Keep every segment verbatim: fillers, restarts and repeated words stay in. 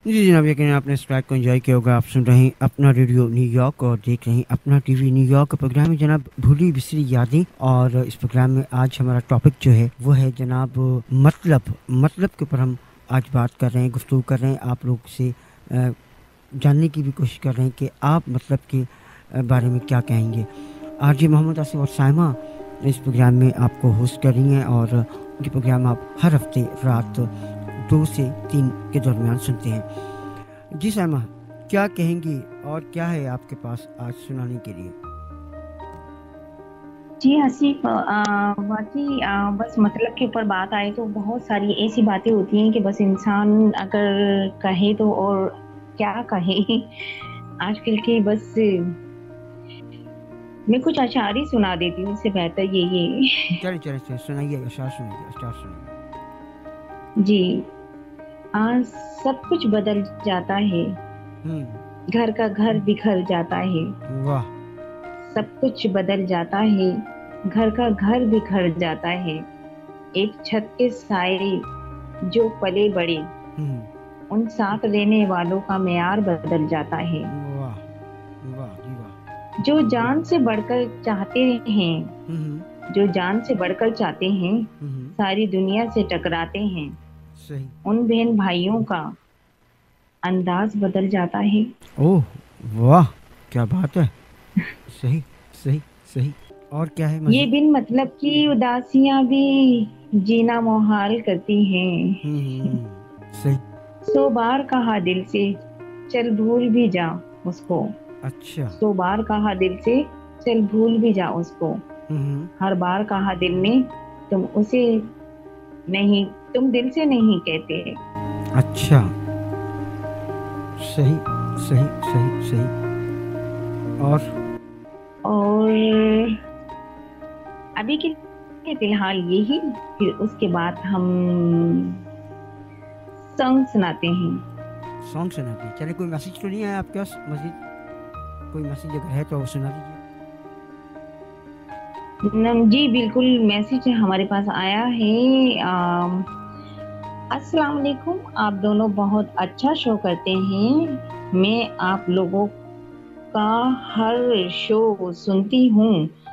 जी जनाब, यकीन आपने इस ट्रैक को एंजॉय किया होगा। आप सुन रहे हैं अपना रेडियो न्यूयॉर्क और देख रहे हैं अपना टीवी न्यूयॉर्क। प्रोग्राम है जनाब भूली बिसरी यादें, और इस प्रोग्राम में आज हमारा टॉपिक जो है वो है जनाब मतलब मतलब के ऊपर हम आज बात कर रहे हैं, गुफ्तगू कर रहे हैं। आप लोग से अ, जानने की भी कोशिश कर रहे हैं कि आप मतलब के अ, बारे में क्या कहेंगे। आरजे मोहम्मद आसिफ और साइमा इस प्रोग्राम में आपको होस्ट कर रही हैं, और ये प्रोग्राम आप हर हफ्ते रात दो से तीन के दरमियान सुनते हैं। जी साइमा, क्या कहेंगी और क्या है आपके पास आज सुनाने के लिए? जी आसिफ, अ, वाकई अ, बस मतलब के ऊपर बात आए तो बहुत सारी ऐसी बातें होती हैं कि बस इंसान अगर कहे तो और क्या कहे। आजकल के बस मैं कुछ अशार ही सुना देती हूँ, इससे बेहतर यही है। चलिए चलिए चलिए, सुनाइए, अशार सुनाइए, अशार सुनाइए। जी। आज सब कुछ बदल जाता है, हम्म। घर का घर बिखर जाता है। वाह। सब कुछ बदल जाता है, घर का घर बिखर जाता है। एक छत के साए जो पले बड़े, हम्म। उन साथ रहने वालों का मेयार बदल जाता है। वाह वाह जी वाह। जो जान से बढ़कर चाहते हैं, हम्म। जो जान से बढ़कर चाहते हैं, हम्म। सारी दुनिया से टकराते हैं। सही। उन बहन भाइयों का अंदाज बदल जाता है। ओह वाह, क्या बात है। सही सही सही। और क्या है ये मजीद? बिन मतलब की उदासियां भी जीना मुहाल करती हैं। हम्म। सही। सौ बार कहा दिल से, चल भूल भी जा उसको। अच्छा। सौ बार कहा दिल से, चल भूल भी जा उसको। हम्म। हर बार कहा दिल ने, तुम उसे नहीं, तुम दिल से नहीं कहते। अच्छा। सही सही सही सही। और और अभी के लिए फिलहाल यही, फिर उसके बाद हम सॉन्ग सुनाते हैं। सॉन्ग सुना दिए। चलिए, कोई मैसेज तो नहीं आया आपके पास मजीद? कोई मैसेज अगर है तो वो सुना दीजिए। न- जी बिल्कुल, मैसेज हमारे पास आया है। अम, अस्सलाम वालेकुम, आप दोनों बहुत अच्छा शो करते हैं। मैं आप लोगों का हर शो सुनती हूँ।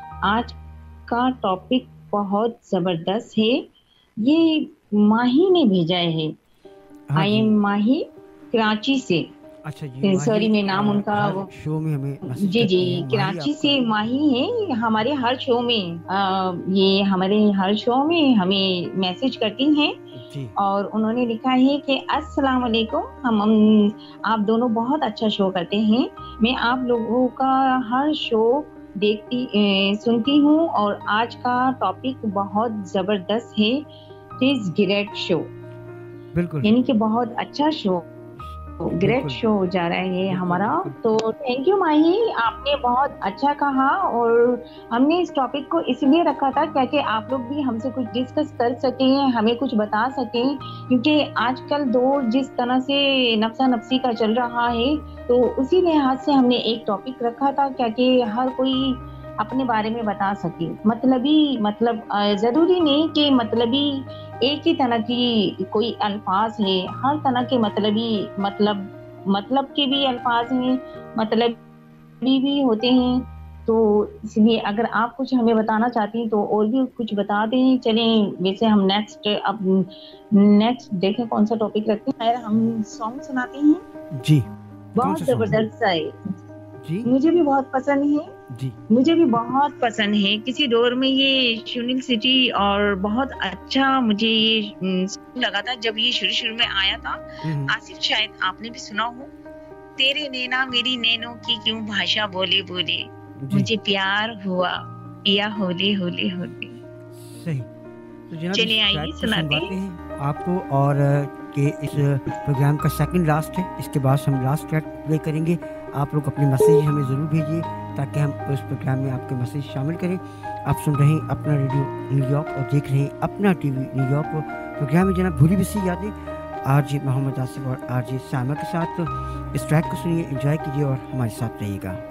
आज का टॉपिक बहुत जबरदस्त है। ये माही ने भेजा है। हाँ आई जी। एम माही, कराची से। अच्छा जी, माही सॉरी, मैं आ, नाम उनका हर वो, शो में हमें मैसेज जी जी, करती हैं माही कराची आपका। से माही है। हमारे हर शो में आ, ये हमारे हर शो में हमें मैसेज करती हैं। जी। और उन्होंने लिखा है कि अस्सलाम वालेकुम, हम, हम आप दोनों बहुत अच्छा शो करते हैं। मैं आप लोगों का हर शो देखती ए, सुनती हूँ, और आज का टॉपिक बहुत जबरदस्त है। इट इज ग्रेट शो, बिल्कुल यानी कि बहुत अच्छा शो, ग्रेट बिल्कुल शो जा रहा है ये बिल्कुल हमारा। बिल्कुल। तो थैंक यू माही, आपने बहुत अच्छा कहा। और हमने इस टॉपिक को इसलिए रखा था ताकि आप लोग भी हमसे कुछ डिस्कस कर सकें, हमें कुछ बता सकें, क्योंकि आजकल दौर जिस तरह से नफसा नफसी का चल रहा है, तो उसी लिहाज से हमने एक टॉपिक रखा था ताकि हर कोई अपने बारे में बता सके। मतलबी मतलब अ, जरूरी नहीं कि मतलबी एक ही तरह की कोई अल्फाज है। हर तरह के मतलबी, मतलब मतलब के भी अल्फाज हैं, मतलबी भी होते हैं। तो इसलिए अगर आप कुछ हमें बताना चाहती हैं तो और भी कुछ बता दें। चलें, वैसे हम नेक्स्ट अब नेक्स्ट देखें कौन सा टॉपिक रखते हैं। खैर, हम सॉन्ग सुनाते हैं। जी। कौन सा बहुत सॉन्ग? जबरदस्त सा है, जी मुझे भी बहुत पसंद है। जी। मुझे भी बहुत पसंद है। किसी दौर में ये सुनील सिटी, और बहुत अच्छा मुझे ये हम्म, लगा था जब ये शुरू शुरू में आया था। हम्म। आसिफ, शायद आपने भी सुना हो। तेरे नैना मेरी नैनों की क्यों भाषा बोले बोले, जी। मुझे प्यार हुआ पिया होले होले होले। सही। तो जनाब, इस चलिए आइए ट्रैक को सुनाते सुनवाते हैं। हैं आपको, और अ, कि इस प्रोग्राम का सेकंड लास्ट है। इसके बाद हम लास्ट ट्रैक प्ले करेंगे। आप लोग अपने मैसेज हमें ज़रूर भेजिए ताकि हम उस प्रोग्राम में आपके मैसेज शामिल करें। आप सुन रहे हैं अपना रेडियो न्यूयॉर्क और देख रहे हैं अपना टीवी न्यूयॉर्क। प्रोग्राम में जनाब भूली बिसरी यादें, आर जे मोहम्मद आसिफ और आर जे सामा के साथ। इस ट्रैक को सुनिए, एंजॉय कीजिए और हमारे साथ रहिएगा।